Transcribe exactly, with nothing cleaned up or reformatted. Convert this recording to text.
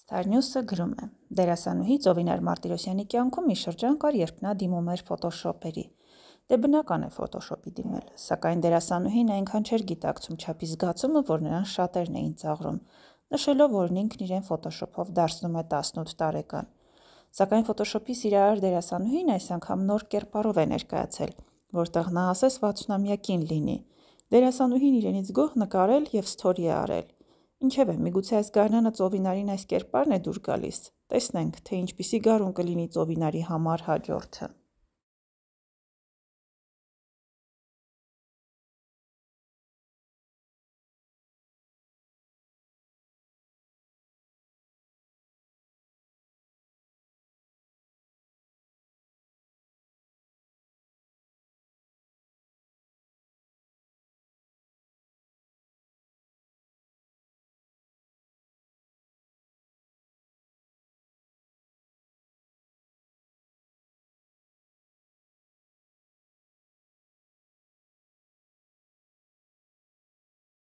Starnews-ը գրում է. Դերասանուհի Ծովինար Մարտիրոսյանի կյանքում մի շրջան կար, երբ նա դիմում էր ֆոտոշոպերի։ Դե բնական է ֆոտոշոպի դիմել, սակայն դերասանուհին այնքան չէր գիտակցում չափի զգացումը, որ նրան շատերն էին ծաղրում, նշելով, որ ինքն իրեն ֆոտոշոպով դարձնում է տասնութ տարեկան։ Սակայն ֆոտոշոպի սիրահար դերասանուհին այս անգամ նոր կերպարով է ներկայացել, որտեղ նա ասես վաթսունամյակին լինի։ Դերասանուհին իրենից գոհ նկարել և սթորի է արել։ Ինչևէ, միգուցե այս գարնանը Ծովինարին այս կերպարն է դուր գալիս։ Տեսնենք, թե ինչպիսի գարուն կլինի Ծովինարի համար հաջորդը։